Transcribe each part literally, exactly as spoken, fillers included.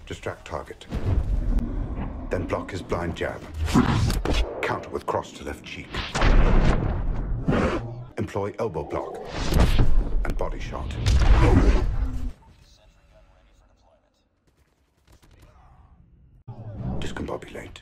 Distract target. Then block his blind jab. Counter with cross to left cheek. Employ elbow block and body shot. Discombobulate.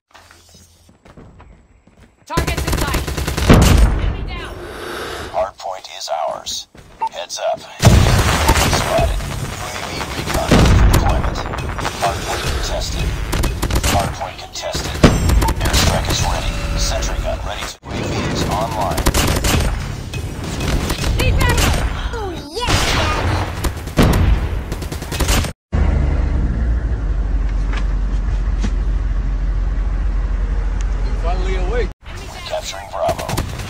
Target's in sight. Enemy down. Hard point is ours. Heads up. Spotted. U A V recon for deployment. Hard point contested. Hard point contested. Airstrike is ready. Sentry gun ready to. U A V is online. Need backup. Oh, yes, Daddy. You're finally awake. Capturing Bravo.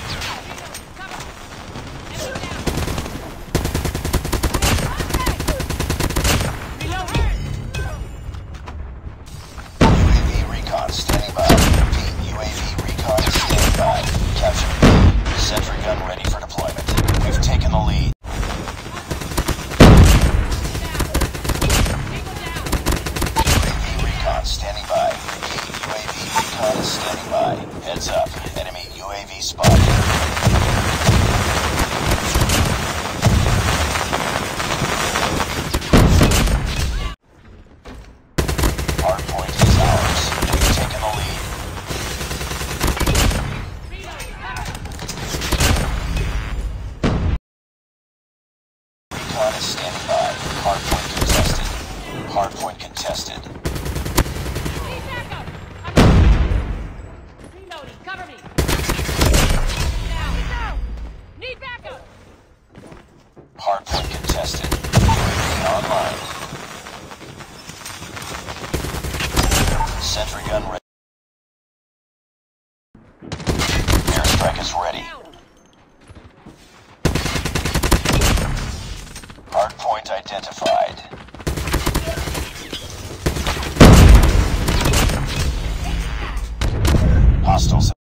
U A V recon standing by. Repeat, U A V recon standing by. Capturing B. Sentry gun ready for deployment. We've taken the lead. U A V recon standing by. Repeat, U A V recon is standing by. Heads up. Enemy U A V spotted. Hard point is ours. We've taken the lead. Recon is standing by. Hard point contested. Hard point contested. Need backup. I'm reloading. Cover me. Down. Down. Need backup. Hard point contested. U A V online. Sentry gun ready. Airstrike is ready. Down. Hard point identified. Hostiles.